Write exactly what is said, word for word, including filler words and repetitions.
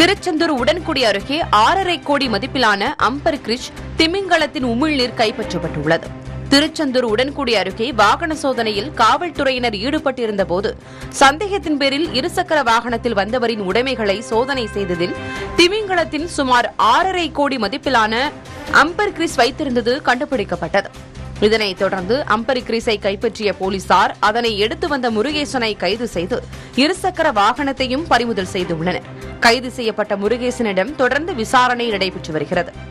திருச்செந்தூர் உடன்குடி அருகே ஆறரை கோடி மதிப்பிலான அம்பர் கிரிஷ் திமிங்கலத்தின் உமிழ்நீர் கைப்பற்றப்பட்டுள்ளது. திருச்செந்தூர் உடன்குடி அருகே வாகன சோதனையில் காவல்துறையினர் ஈடுபட்டிருந்த போது சந்தேகத்தின் பேரில் இருசக்கர வாகனத்தில் வந்தவரின் உடைமைகளை சோதனை செய்ததில் திமிங்கலத்தின் சுமார் ஆறரை கோடி மதிப்பிலான அம்பர் கிரிஸ் வைத்திருந்தது கண்டுபிடிக்கப்பட்டது. இதனைத் தொடர்ந்து அம்பர் கிரிஸை கைப்பற்றிய போலீசார் அதனை எடுத்து வந்த முருகேசனை கைது செய்து இருசக்கர வாகனத்தையும் பறிமுதல் செய்துள்ளனர். கைது செய்யப்பட்ட முருகேசனிடம் தொடர்ந்து விசாரணை நடைபெற்று வருகிறது.